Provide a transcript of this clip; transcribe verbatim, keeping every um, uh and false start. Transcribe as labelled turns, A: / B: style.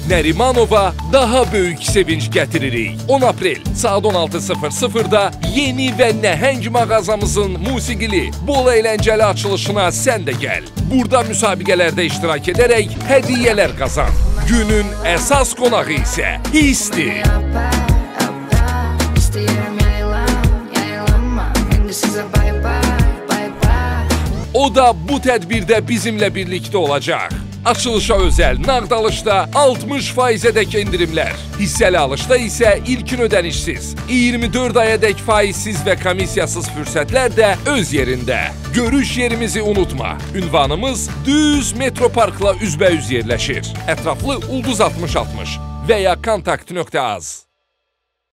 A: Nərimanova daha böyük sevinç gətiririk. on aprel saat on altı sıfır sıfırda yeni və nəhəng mağazamızın musiqili, bol əyləncəli açılışına sən də gəl. Burada müsabiqələrdə iştirak edərək hədiyyələr qazan. Günün əsas qonağı isə Histir. O da bu tədbirdə bizimlə birlikdə olacaq. Açılışa özəl nağdalışda altmış faizədək endirimlər. Hissəli alışda isə ilkin ödənişsiz, iyirmi dörd ayadək faizsiz və komissiyasız fürsətlər də öz yerində. Görüş yerimizi unutma. Ünvanımız düz Metroparkla üzbəüz yerləşir. Ətraflı Ulduz altmış altmış və ya kontakt nöqtə az.